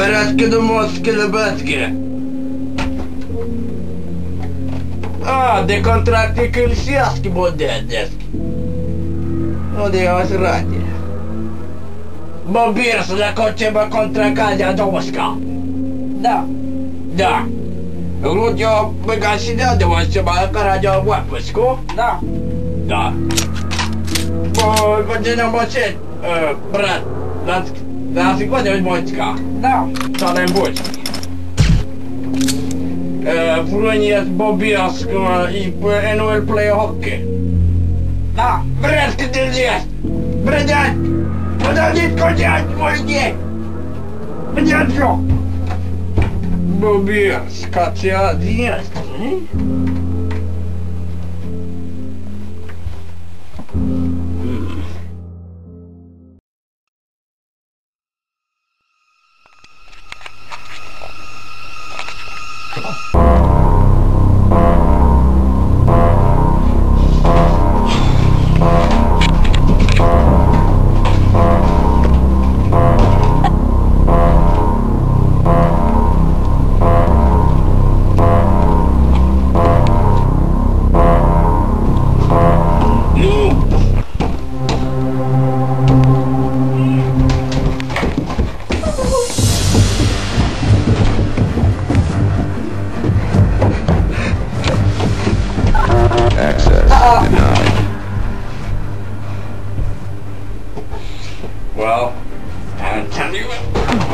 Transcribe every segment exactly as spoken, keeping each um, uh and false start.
Berätke du måste berätke. Ah, de kontrakti kulsiaski bodedesk. No det har rätt. Bob Beers Assassination kontrakti doska. Da. Da. Urut yo bagasi da de wasa ba karaja buat mesko? Da. Da. Bo bajena bocet. Eh berat. Dan dan sikwa de bocka. Da. Ta den bocka. Eh Fruniet Bob Beers i N H L play hockey. Da. Berat ke dia. Berat. Berat dit konjak moje. Berat yo. Bob Beers, Katja, dia. Well, I'll tell you what.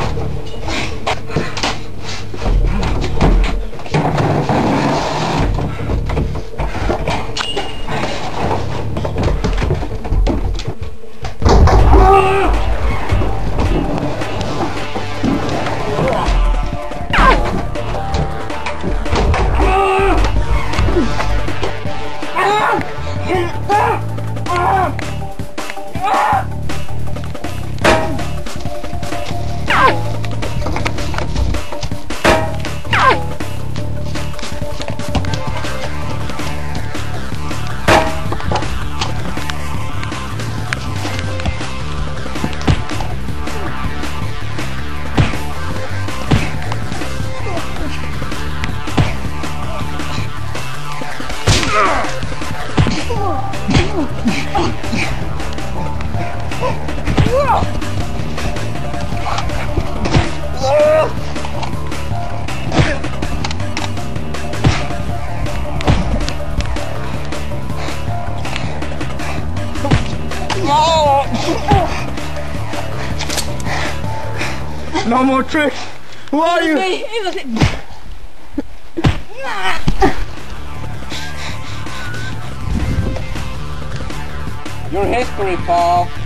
No more tricks. Who are you? Your history, Paul.